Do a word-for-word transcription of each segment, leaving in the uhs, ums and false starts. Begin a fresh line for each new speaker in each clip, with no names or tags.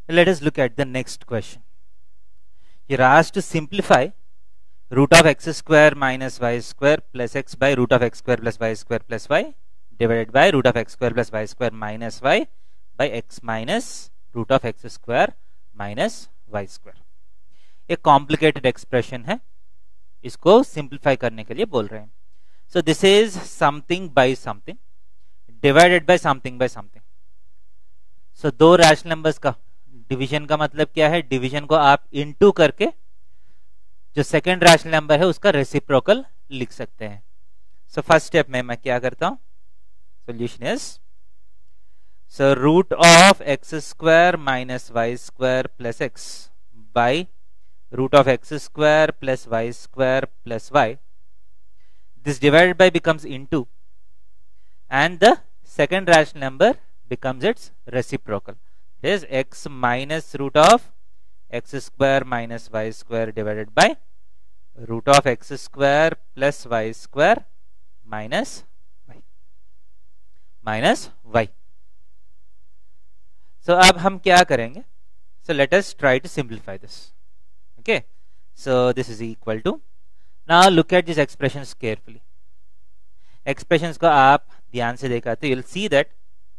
Let us look at the next question. You're asked to simplify root of x square minus y square plus x by root of x square plus y square plus y divided by root of x square plus y square minus y by x minus root of x square minus y square. एक complicated expression है, इसको simplify करने के लिए बोल रहे हैं. So this is something by something divided by something by something. So दो रैशनल नंबर्स का डिवीजन का मतलब क्या है? डिवीजन को आप इनटू करके जो सेकंड रैशनल नंबर है उसका रेसिप्रोकल लिख सकते हैं. सो फर्स्ट स्टेप में मैं क्या करता हूं? Solution is so root of x square minus y square plus x by root of x square plus y square plus y. This divided by becomes into, and the second rational number becomes its reciprocal. It is x minus root of x square minus y square divided by root of x square plus y square minus y minus y. So अब हम क्या करेंगे? So let us try to simplify this. Okay, so this is equal to, now look at these expressions carefully. Expressions को आप ध्यान से देखा तो you'll see that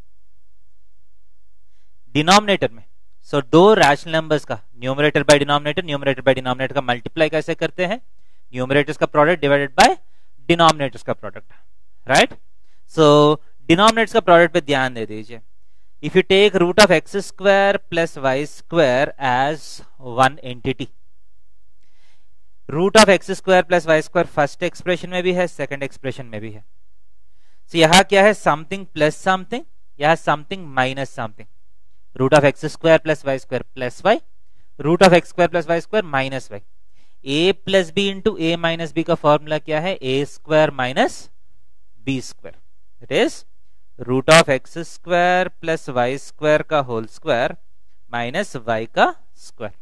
denominator में, so दो rational numbers का numerator by denominator, numerator by denominator का multiply कैसे करते हैं? Numerators का product divided by denominators का product, right? So denominators का product पे ध्यान दे दीजिए. If you take root of x square plus y square as one entity, root of x square plus y square first expression में भी है, second expression में भी है. सो so, यहां क्या है? समथिंग प्लस समथिंग, यहां something minus something. Root of x square plus y square plus y, root of x square plus y square minus y. A plus b into a minus b का formula क्या है? A square minus b square. It is root of x square plus y square का whole square minus y का square.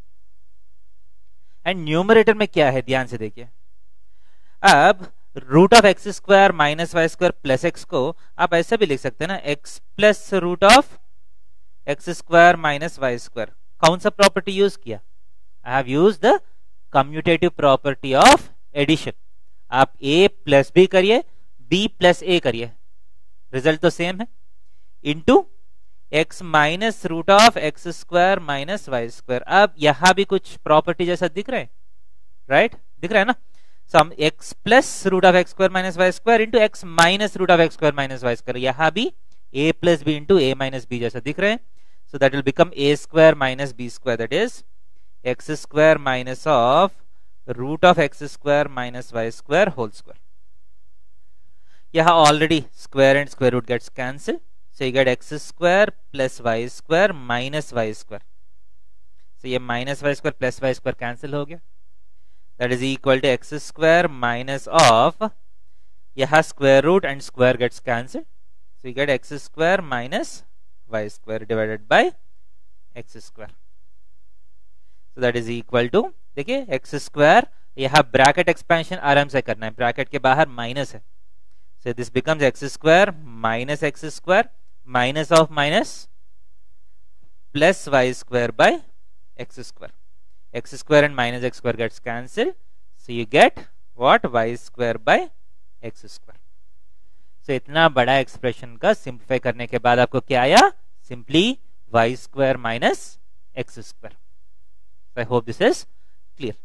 And numerator में क्या है? ध्यान से देखिए. अब root of x square minus y square plus x को आप ऐसे भी लिख सकते हैं ना, x plus root of x square minus y square. कौन सा प्रॉपर्टी यूज किया? I have use the commutative property of addition. आप ए प्लस बी करिए, बी प्लस ए करिए, रिजल्ट तो सेम है. Into x minus root of x square minus y square. अब यहां भी कुछ प्रॉपर्टी जैसा दिख रहा है, राइट right? दिख रहा है ना. सो हम x plus root of x square minus y square into x minus root of x square minus y square, यहां भी a plus b into a minus b जैसा दिख रहे हैं. So that will become a square minus b square, that is x square minus of root of x square minus y square whole square. यहां already square and square root gets cancel. So you get x square plus y square minus y square. So ये minus y square plus y square cancel हो गया. That is equal to x square minus of, यहाँ square root and square gets cancelled. So you get x square minus y square divided by x square. So that is equal to, देखिए x square, यहाँ bracket expansion आराम से करना है, bracket के बाहर minus है. So this becomes x square minus x square minus of minus plus y square by x square. X square and minus x square gets cancelled. So you get what? Y square by x square. So इतना बड़ा expression का simplify करने के बाद आपको क्या आया? Simply y square minus x square. So I hope this is clear.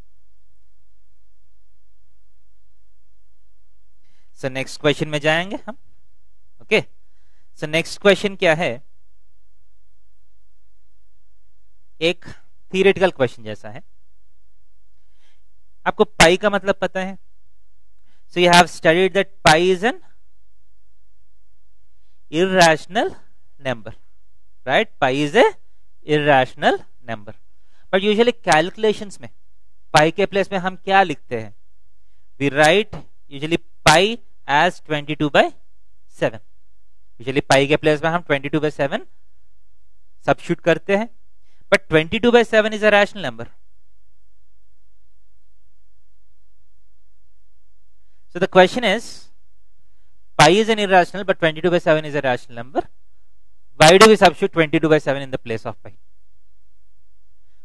So next question में जाएंगे हम. Okay. So next question क्या है? एक theoretical question जैसा है. आपको पाई का मतलब पता है? So you have studied that pi is an irrational number, right? Pi is a irrational number. But usually calculations में pi के प्लेस में हम क्या लिखते हैं? We write usually pi as twenty-two by seven. Usually pi के place में हम twenty-two by seven सब्स्टिट्यूट करते हैं, but twenty-two by seven is a rational number. So the question is, pi is an irrational but twenty-two by seven is a rational number. Why do we substitute twenty-two by seven in the place of pi?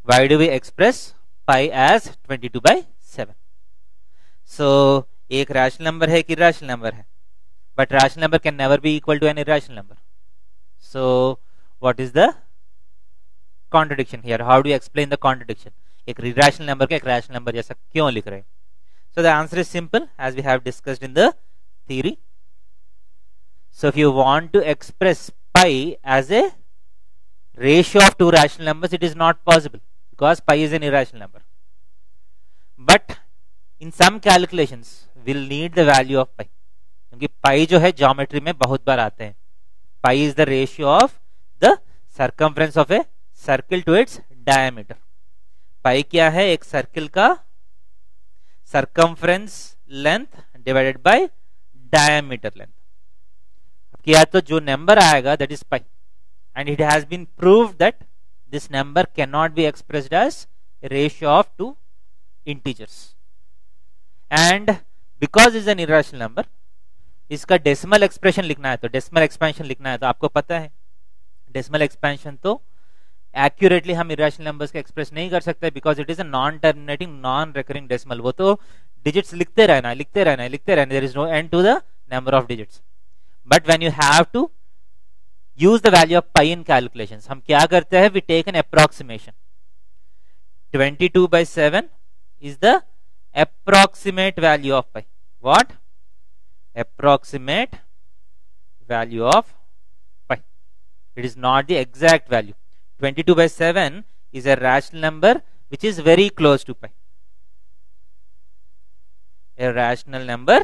why do we express pi as twenty-two by seven? So एक rational number है, एक irrational number है, but rational number can never be equal to an irrational number. So what is the contradiction here? How do you explain the contradiction? एक irrational number को एक rational number जैसा क्यों लिख रहे हैं? So the answer is simple, as we have discussed in the theory. So if you want to express pi as a ratio of two rational numbers, it is not possible because pi is an irrational number. But in some calculations, we'll need the value of pi. क्योंकि pi जो है geometry में बहुत बार आते हैं. Pi is the ratio of the circumference of a circle to its diameter. Pi क्या है? एक circle का circumference length divided by diameter length. अब किया तो जो number आएगा that is pi. And it has been proved that this number cannot be expressed as a ratio of two integers. And because it's an irrational number, इसका decimal expression लिखना है तो decimal expansion लिखना है तो आपको पता है डेसिमल एक्सपेंशन तो एक्यूरेटली हम इरेशनल नंबर्स का एक्सप्रेस नहीं कर सकते because it is a non terminating non recurring decimal. वो तो डिजिट्स लिखते रहना है लिखते रहना है लिखते रहना है. There is no end to the number of digits. But when you have to use the value of pi in calculations, हम क्या करते हैं? We take an approximation. twenty-two by seven is the approximate value of pi. What? Approximate value of pi. It is not the exact value. twenty-two by seven is a rational number which is very close to pi. A rational number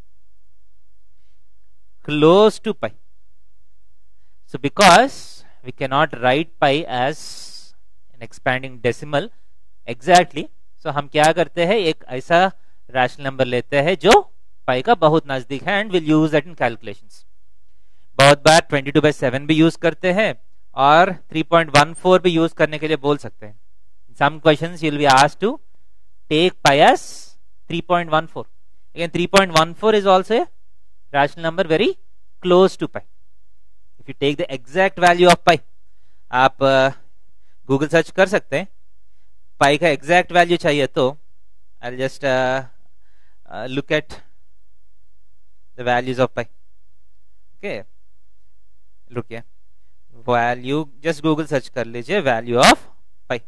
close to pi. So because we cannot write pi as an expanding decimal exactly, so हम क्या करते हैं? एक ऐसा rational number लेते हैं जो पाई का बहुत नजदीक है and will use that in calculations. बहुत बार twenty-two by seven भी यूज करते हैं और three point one four भी यूज करने के लिए बोल सकते हैं. Some questions you will be asked to take pi as three point one four. Again three point one four is also a rational number very close to pi. If you take the exact value of pi, आप Google uh, search कर सकते हैं. पाई का exact value चाहिए तो I will just look at the values of pi. Okay, look here, value, just google search कर लीजिए value of pi.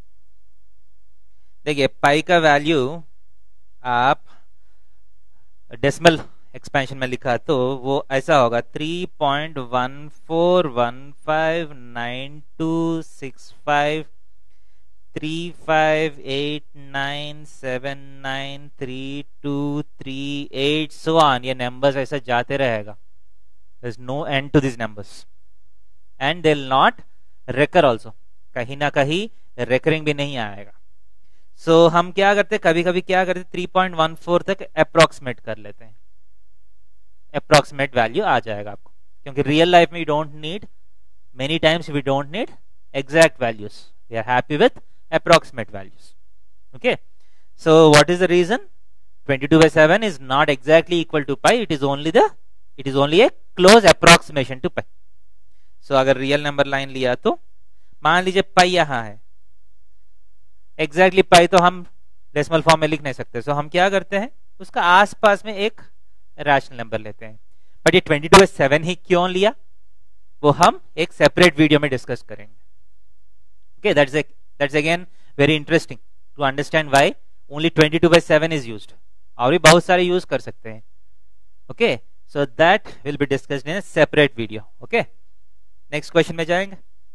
देखिए pi का वैल्यू आप डेसिमल एक्सपेंशन में लिखा तो वो ऐसा होगा three point one four one five nine two six five three five eight nine seven nine three two three eight so on. ये numbers ऐसा जाते रहेगा. There is no end to these numbers and they will not recur also. कहीं ना कहीं recurring भी नहीं आएगा. So हम क्या करते हैं? कभी कभी क्या करते? three point one four तक approximate कर लेते हैं. Approximate value आ जाएगा आपको, क्योंकि real life में you don't need, many times we don't need exact values. We are happy with approximate values. Okay, so what is the reason? twenty-two by seven is not exactly equal to pi. It is only the it is only a close approximation to pi. So अगर real number line लिया तो मान लीजिए pi यहाँ है, exactly pi तो हम decimal form में लिख नहीं सकते. So हम क्या करते हैं? उसका आसपास में एक rational number लेते हैं. But ये twenty-two by seven ही क्यों लिया वो हम एक separate video में discuss करेंगे. Okay, that's a That's again very interesting to understand why only twenty-two by seven is used. और भी बहुत सारे यूज कर सकते हैं. Okay, so that will be discussed in a separate video. Okay, next question में जाएंगे.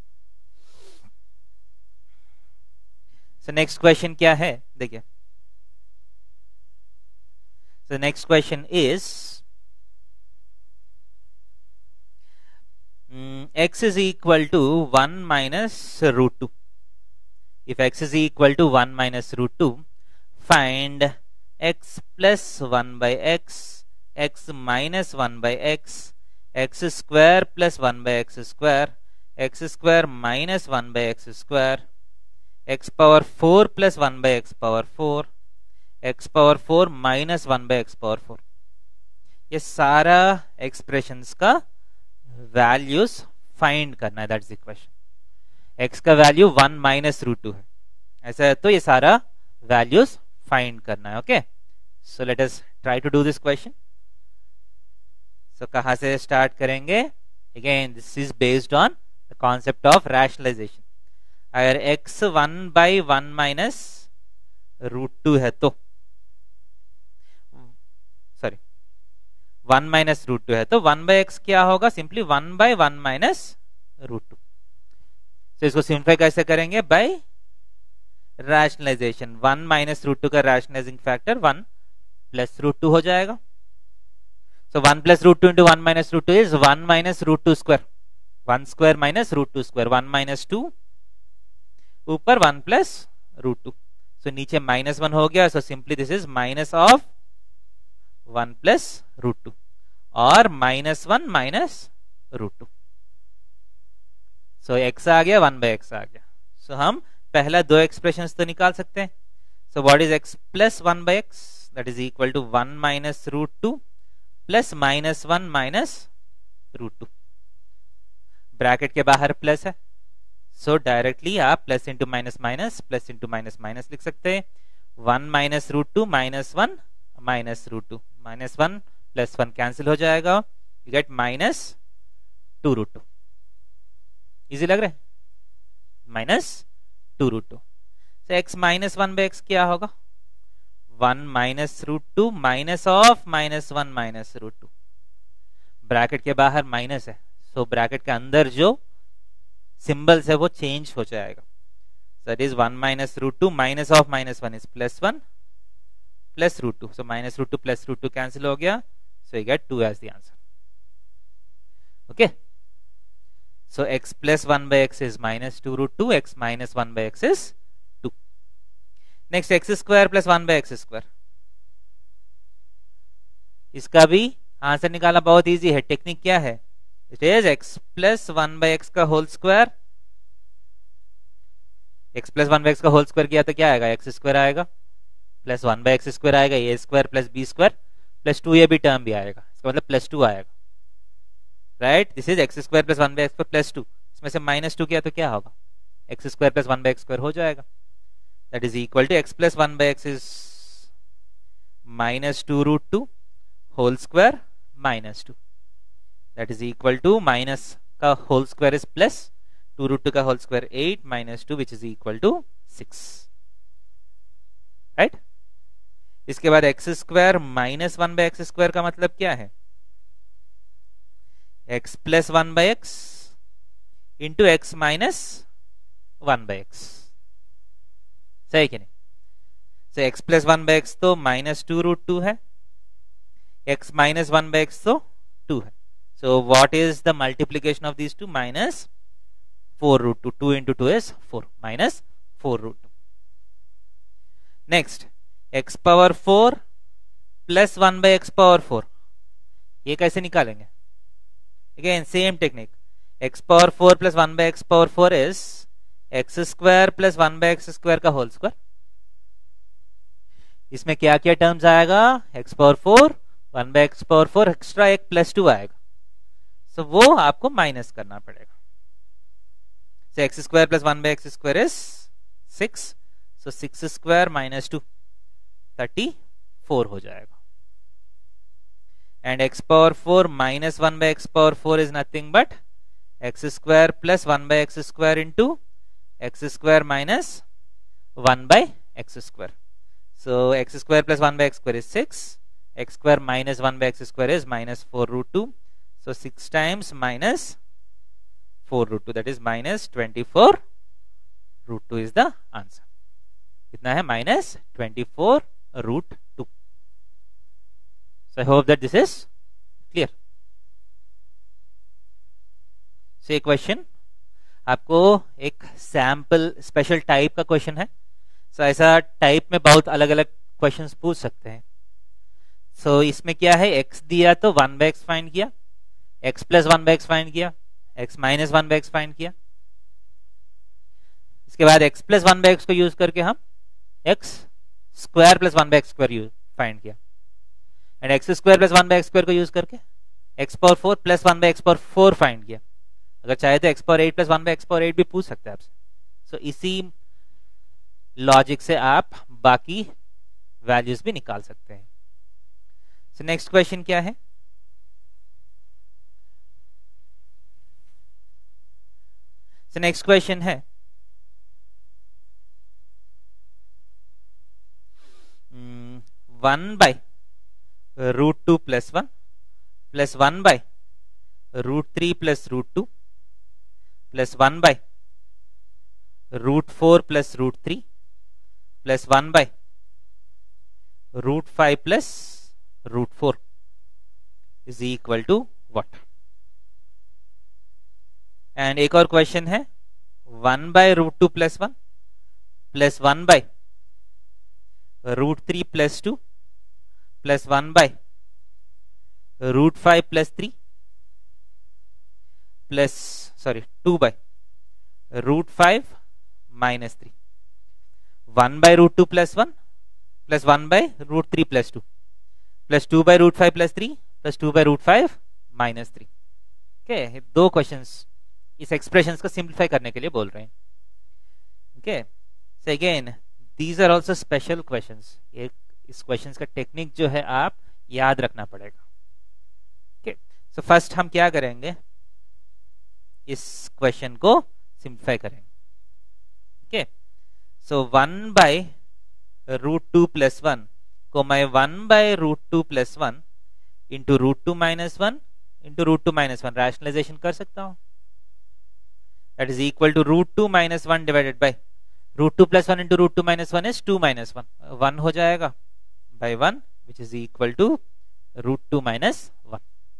So next question क्या है? देखिए. So next question is um, x is equal to one minus root two. If x is equal to one minus root two, find x plus one by x, x minus one by x, x square plus one by x square, x square minus one by x square, x power four plus one by x power four, x power four minus one by x power four. ये सारा expressions का values find करना है. That's the question. x का value one minus root two है. ऐसा है तो ये सारा वैल्यूज फाइंड करना है. Okay, so let us try to do this question. So कहां से स्टार्ट करेंगे? Again this is based on the concept of rationalisation. अगर x one by one minus root two है तो sorry one minus root two है तो one by x क्या होगा? Simply one by one minus root two. तो इसको simplify कैसे करेंगे? By rationalisation. One minus root two का rationalising factor one plus root two हो जाएगा. So one plus root two into one minus root two is one minus root two square. One square minus root two square. One minus two ऊपर one plus root two. So नीचे minus one हो गया. So simply this is minus of one plus root two और minus one minus root two. So x आ गया, one by x आ गया. सो so, हम पहला दो एक्सप्रेशंस तो निकाल सकते हैं. So what is x plus one by x? That is equal to one minus root two plus minus one minus root two. Bracket के बाहर प्लस है, सो so, डायरेक्टली आप plus into minus minus plus into minus minus लिख सकते हैं. One minus root two minus one minus root two. Minus one plus one cancel हो जाएगा. You get minus two root two. Easy लग रहा है? Minus two root two. तो x minus one by x क्या होगा? One minus root two minus of minus one minus root two. Bracket के बाहर माइनस है, सो so ब्रैकेट के अंदर जो सिंबल्स है वो चेंज हो जाएगा. That is one minus root two minus of minus one is plus one plus root two. So minus root two plus root two cancel हो गया. So you get two as the answer. Okay, so x plus one by x is minus two root two. X minus one by x is two. Next x square plus one by x square. इसका भी answer निकालना बहुत easy है. Technique क्या है? It is x plus one by x का whole square. x plus one by x का whole square किया तो क्या आएगा? x स्क्वायर आएगा plus one by x square आएगा. A square plus B square plus two ये भी टर्म भी आएगा. इसका मतलब प्लस टू आएगा. Right, this is x square plus one by x square plus two. इसमें से माइनस टू किया तो क्या होगा? X square plus one by x square हो जाएगा. That is equal to x plus one by x is minus two root two whole square minus two. That is equal to minus का whole square is plus two root two का whole square eight minus two which is equal to six. Right, इसके बाद x square minus one by x square का मतलब क्या है? x plus one by x into x minus one by x. सही कि नहीं? So x plus one by x तो माइनस टू रूट टू है, x minus one by x तो टू है. So what is the multiplication of these two? Minus four root two. Two into two is four, minus four root two. Next x power four plus one by x power four. ये कैसे निकालेंगे? Again, same technique. X power four plus one by x power four is x square plus one by x square का whole square. इसमें क्या क्या terms आएगा? x power four, one by x power four, extra एक plus two आएगा. So so, वो आपको minus करना पड़ेगा. So x square plus one by x square is six. So six square minus two, thirty-four हो जाएगा. And x power four minus one by x power four is nothing but x square plus one by x square into x square minus one by x square. So x square plus one by x square is six. X square minus one by x square is minus four root two. So six times minus four root two, that is minus twenty-four root two is the answer. कितना है? minus twenty-four root two. So I hope that this is clear. So ये question आपको एक sample special type का question है. So so, ऐसा type में बहुत अलग अलग क्वेश्चंस पूछ सकते हैं. सो so, इसमें क्या है? x दिया तो वन बाई एक्स फाइंड किया, x plus one by x find किया, x minus one by x find किया. इसके बाद x प्लस वन बाई एक्स को यूज करके हम x square plus one by x square find किया. And x square plus one by x square को यूज करके x power four plus one by x power four find किया. अगर चाहे तो x power eight plus one by x power eight भी पूछ सकते हैं आपसे. सो so, इसी लॉजिक से आप बाकी वैल्यूज भी निकाल सकते हैं। सो नेक्स्ट क्वेश्चन क्या है? सो नेक्स्ट क्वेश्चन है one by root two plus one plus one by root three plus root two plus one by root four plus root three plus one by root five plus root four is equal to what? And एक और question है one by root two plus one plus one by root three plus two plus one by root five plus three plus sorry to by root five minus three, one by root two plus one plus one by root three plus two plus two by root five plus three plus two by root five minus three. Okay, दो questions इस expressions को simplify करने के लिए बोल रहे हैं। Okay, so again these are also special questions. एक इस क्वेश्चंस का टेक्निक जो है आप याद रखना पड़ेगा। ओके, सो फर्स्ट हम क्या करेंगे, इस क्वेश्चन को सिंप्लीफाई करेंगे। Okay, so one by root two plus one को मैं one by root two plus one into root two minus one into root two minus one rationalisation कर सकता हूं। That is equal to root two minus one divided by root two plus one into root two minus one is two minus one, one हो जाएगा by one which is equal to root two minus one.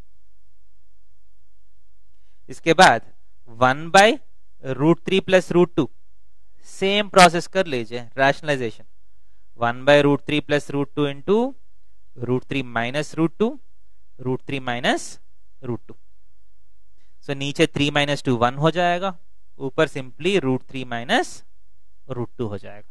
इसके बाद one by root three plus root two, same process कर लीजिए rationalisation, one by root three plus root two into root three minus root two root three minus root two. So नीचे three minus two one हो जाएगा, ऊपर simply root three minus root two हो जाएगा।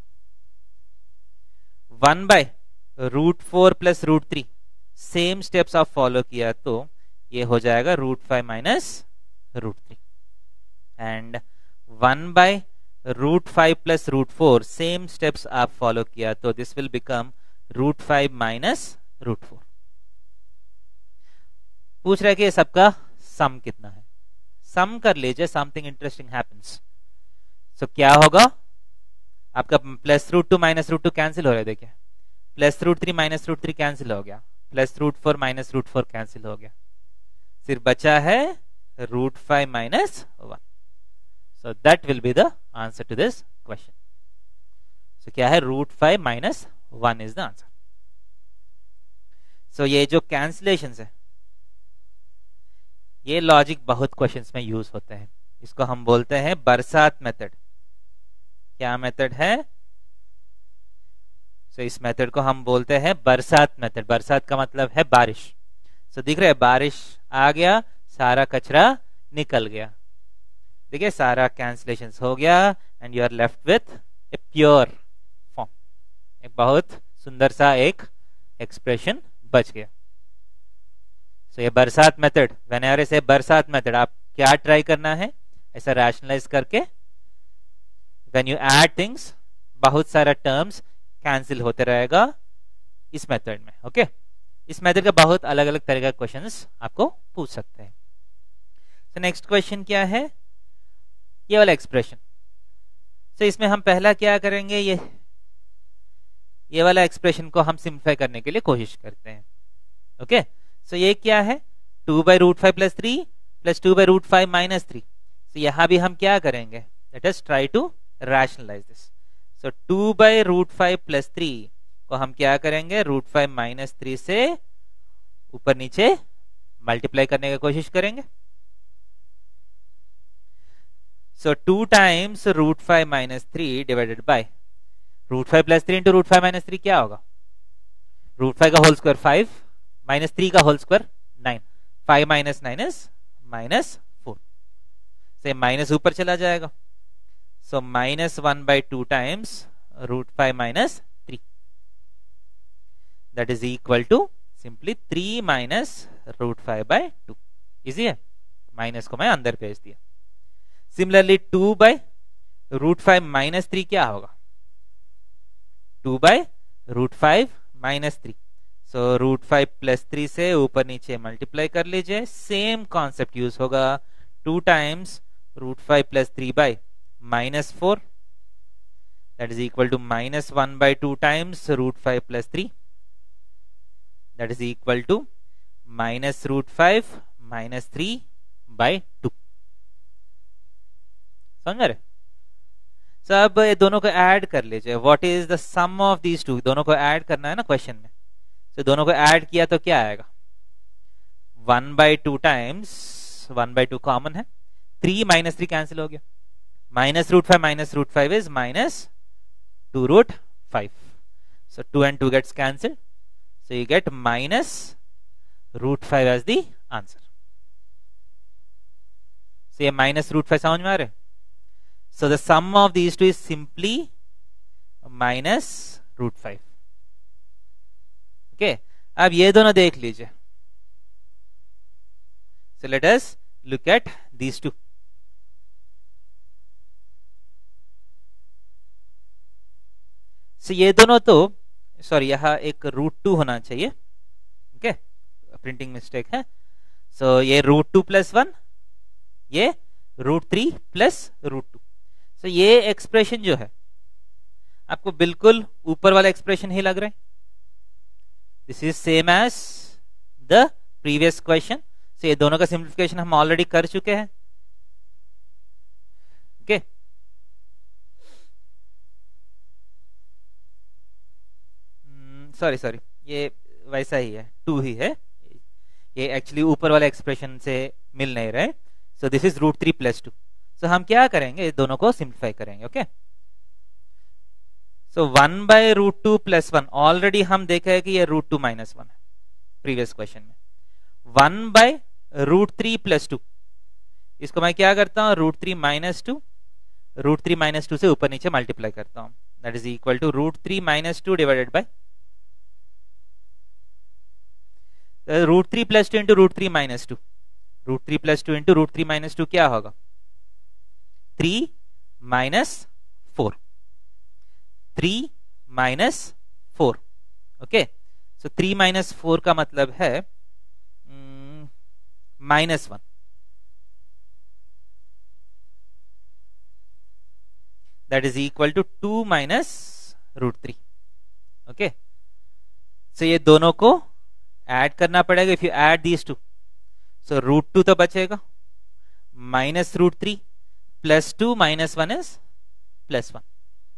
One by root four plus root three, same steps आप follow किया तो ये हो जाएगा root five minus root three. And one by root five plus root four, same steps आप follow किया तो this will become root five minus root four. पूछ रहे कि सबका सम कितना है, सम कर लीजिए, समथिंग इंटरेस्टिंग हैपेंस। सो क्या होगा, आपका plus root two minus root two cancel हो रहा है, देखिए plus root three minus root three cancel हो गया, plus root four minus root four cancel हो गया, सिर्फ बचा है root five minus one. So that will be the answer to this question. So क्या है, root five minus one is the answer. So ये जो कैंसिलेशन है, ये लॉजिक बहुत क्वेश्चंस में यूज होते हैं, इसको हम बोलते हैं बरसात मेथड। क्या मेथड है? सो so, इस मेथड को हम बोलते हैं बरसात मेथड। बरसात का मतलब है बारिश। सो so, दिख रहा है बारिश आ गया, सारा कचरा निकल गया, देखिए सारा कैंसिलेशन हो गया and you are left with a pure form. एक बहुत सुंदर सा एक एक्सप्रेशन बच गया। सो so, ये बरसात मेथड, व्हेनेवर से बरसात मेथड, आप क्या ट्राई करना है, ऐसा रैशनलाइज करके व्हेन यू ऐड थिंग्स, बहुत सारा टर्म्स कैंसिल होते रहेगा इस मेथड में। Okay okay? इस मेथड का बहुत अलग अलग तरह का क्वेश्चंस आपको पूछ सकते हैं। तो नेक्स्ट क्वेश्चन क्या है, ये वाला एक्सप्रेशन। सो so, इसमें हम पहला क्या करेंगे, ये ये वाला एक्सप्रेशन को हम सिंप्लीफाई करने के लिए कोशिश करते हैं। Okay okay? सो so, ये क्या है, two by root five plus three plus two by root five minus three. So यहां भी हम क्या करेंगे, let us try to rationalize this. So two by root five plus three को हम क्या करेंगे, रूट फाइव माइनस थ्री से ऊपर नीचे मल्टीप्लाई करने की कोशिश करेंगे। So two times root five minus three divided by root five plus three into root five minus three क्या होगा, रूट फाइव का whole square five minus three का whole square nine, five minus nine is minus four, से minus ऊपर चला जाएगा। So minus one by two times root five minus three, that is equal to simply three minus root five by two. Easy है, minus को मैं अंदर भेज दिया। Similarly two by root five minus three क्या होगा, two by root five minus three. So root five plus three से ऊपर नीचे मल्टीप्लाई कर लीजिए, सेम कॉन्सेप्ट यूज होगा, two times root five plus three by minus four, that is equal to minus one by two times root five plus three, that is equal to minus root five minus three by two। समझ रहे? so, अब ये दोनों को add कर लीजिए, what is the sum of these two, दोनों को ऐड करना है ना क्वेश्चन में। तो so, दोनों को ऐड किया तो क्या आएगा, one by two times one by two common है, थ्री माइनस थ्री कैंसिल हो गया, minus root five minus root five is minus two root five, so two and two gets cancelled, so you get minus root five as the answer। so ये minus root five समझ में आ रहे, so the sum of these two is simply minus root five। okay, अब ये दोनों देख लीजिए, so let us look at these two। so ये दोनों तो सॉरी यहाँ एक रूट टू होना चाहिए, ओके okay? प्रिंटिंग मिस्टेक है। सो so, ये रूट टू प्लस वन, ये root three plus root two. So ये एक्सप्रेशन जो है आपको बिल्कुल ऊपर वाला एक्सप्रेशन ही लग रहा है, this is same as the previous question. So ये दोनों का सिंप्लीफिकेशन हम ऑलरेडी कर चुके हैं, ओके okay? सॉरी सॉरी ये वैसा ही है, टू ही है, ये एक्चुअली ऊपर वाले एक्सप्रेशन से मिल नहीं रहे। So this is root three plus two. So हम क्या करेंगे, दोनों को सिंप्लीफाई करेंगे, okay. So one by root two plus one, already हम देखा है कि ये रूट टू माइनस वन है प्रीवियस क्वेश्चन में। One by root three plus two, इसको मैं क्या करता हूं, root three minus two, root three minus two से ऊपर नीचे मल्टीप्लाई करता हूं, that is equal to root three minus two divided by root three plus two into root three minus two, root three plus two into root three minus two क्या होगा, three minus four, three minus four, okay. So three minus four का मतलब है minus one, that is equal to two minus root three, okay. So ये दोनों को add करना पड़ेगा, if you add these two, so root two तो बचेगा, minus root three plus two minus one is plus one.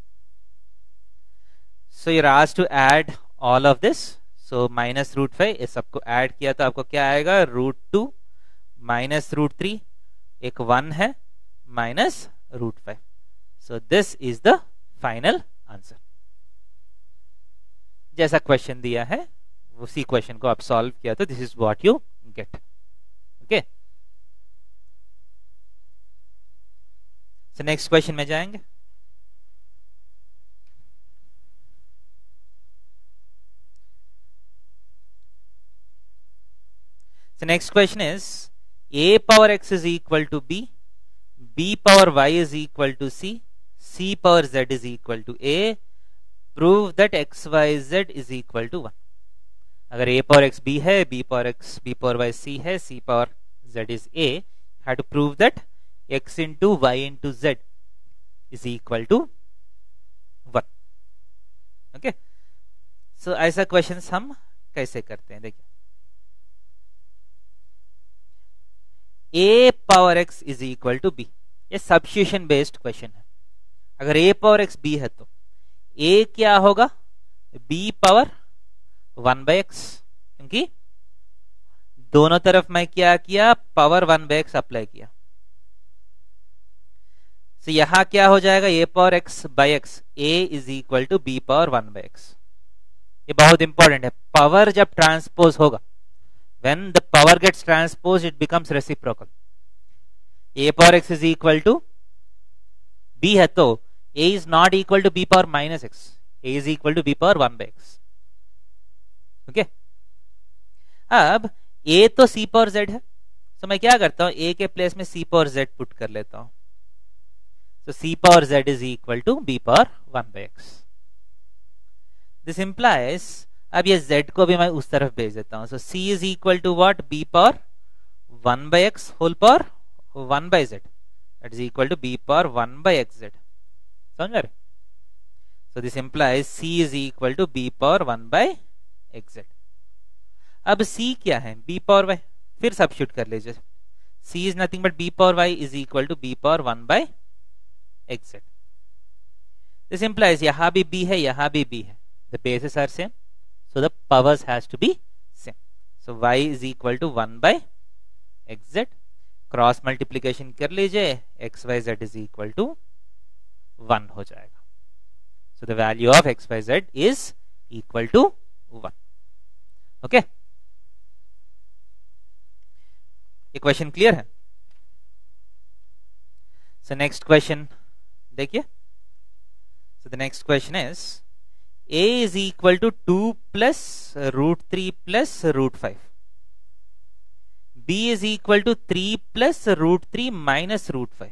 So you are asked to add all of this, so minus root five, इस सबको add किया तो आपको क्या आएगा, root two minus root three, एक वन है, minus root five. So this is the final answer. जैसा क्वेश्चन दिया है उसी क्वेश्चन को आप सॉल्व किया तो this is what you get, okay. So next question में जाएंगे। So next question is a power x is equal to b, b power y is equal to c, c power z is equal to a, prove that x y z is equal to one. अगर a power x b है, b power x b power y c है, c power z is a, have to prove that x into y into z is equal to one, okay. So ऐसा questions हम कैसे करते हैं, देखिए a power x is equal to b, ये substitution based question है। अगर a power x b है तो a क्या होगा, b power one by x, क्योंकि दोनों तरफ मैं क्या किया, power one by x apply किया। so यहां क्या हो जाएगा, a power x by x, a is equal to b power one by x. ये बहुत इंपॉर्टेंट है, पावर जब ट्रांसपोज होगा, when the power gets transposed it becomes reciprocal। a power x is equal to b है तो a is not equal to b power minus x, a is equal to b power one by x, okay okay? अब a तो c power z है, तो मैं क्या करता हूं, a के प्लेस में c पावर z पुट कर लेता हूं, तो c power z is equal to b power one by x। This implies, अब ये z को भी मैं उस तरफ भेज देता हूं. So c is equal to what, b power one by x whole power one by z, that is equal to b power one by xz. समझ रहे? So this implies c is equal to b power one by xz. अब c क्या है, b power y. फिर substitute कर लीजिए. c is nothing but b power y is equal to b power one by xz. This implies यहां भी b है, यहां भी b है. The bases are same, so the powers has to be same. So y is equal to one by xz. Cross multiplication कर लीजिए, x y z is equal to one हो जाएगा. So the value of x y z is equal to one. Okay? ये question clear है? So next question देखिए. So the next question is a is equal to two plus root three plus root five. b is equal to three plus root three minus root five.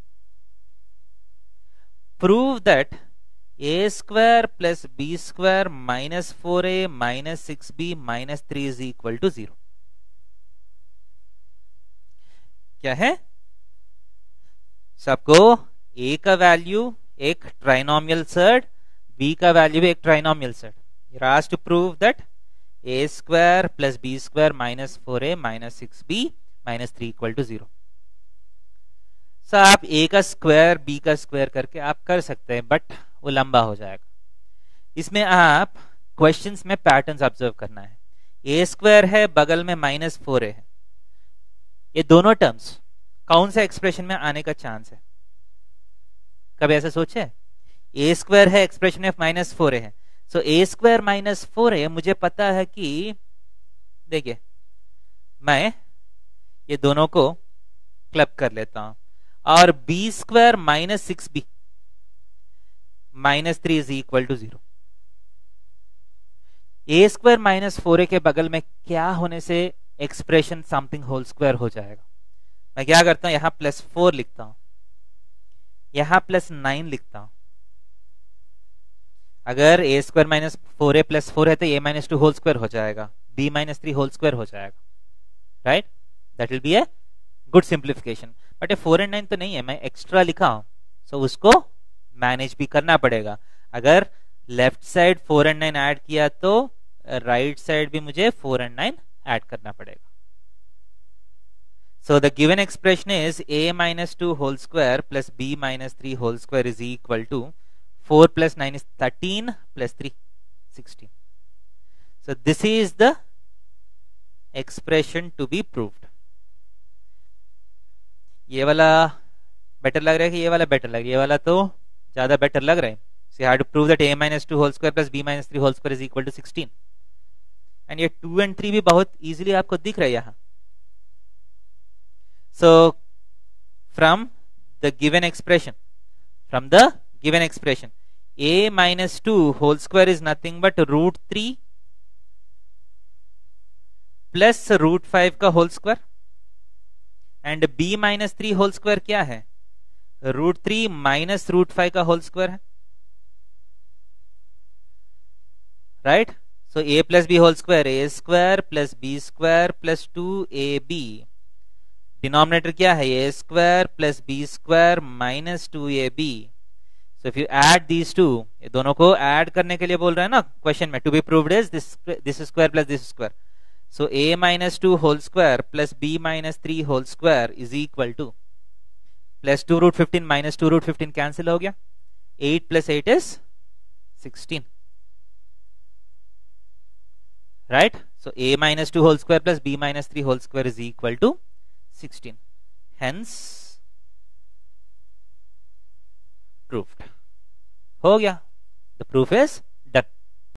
Prove that a square plus b square minus four a minus six b minus three is equal to zero. क्या है? सबको a का value एक trinomial surd, b का value भी एक trinomial surd. You are asked to prove that a square plus b square minus four a minus six b minus three equal to zero. Sir आप a का square b का square करके आप कर सकते हैं, बट वो लंबा हो जाएगा. इसमें आप क्वेश्चंस में पैटर्न्स ऑब्जर्व करना है. a स्क्वायर है, बगल में माइनस फोर a है. ये दोनों टर्म्स कौन सा एक्सप्रेशन में आने का चांस है? कभी ऐसा सोचे? ए स्क्वायर है, एक्सप्रेशन में माइनस फोर है. So a square minus four है, मुझे पता है कि देखिए मैं ये दोनों को क्लब कर लेता हूं, और b square minus six b minus three is equal to zero. A square minus four के बगल में क्या होने से एक्सप्रेशन समथिंग होल स्क्वायर हो जाएगा? मैं क्या करता हूं, यहां प्लस फोर लिखता हूं, यहां प्लस नाइन लिखता हूं. अगर a square minus four a plus four है तो a minus two whole square हो जाएगा, b minus three whole square हो जाएगा. Right? That will be a good simplification. But ये फोर एंड नाइन तो नहीं है, मैं एक्स्ट्रा लिखा हूं, सो so उसको मैनेज भी करना पड़ेगा. अगर left side four and nine add किया तो राइट right साइड भी मुझे फोर एंड नाइन ऐड करना पड़ेगा. So the given expression is a minus two whole square plus b minus three whole square is equal to four plus nine is thirteen plus three, sixteen. So this is the expression to be proved. ये वाला better लग रहा है कि ये वाला better लग रहा है? ये वाला तो ज्यादा बेटर लग रहा है. So you have to prove that a minus two whole square plus b minus three whole square is equal to sixteen. And ये टू and थ्री भी बहुत easily आपको दिख रहा है यहाँ. So from the given expression, from the given expression, a minus two whole square is nothing but root three plus root five का whole square, and b minus three whole square क्या है? root three minus root five का whole square है. Right? So a plus b whole square, a square plus b square plus two a b. Denominator क्या है? A square plus B square minus two a b. So if you add these two, ये दोनों को add करने के लिए बोल रहे हैं ना क्वेश्चन में. To be proved is this this square plus this square. So a minus two whole square plus b minus three whole square is equal to plus two root fifteen minus two root fifteen cancel हो गया. Eight plus eight is sixteen. Right? So a minus two whole square plus b minus three whole square is equal to sixteen. Hence proved. हो गया. The proof is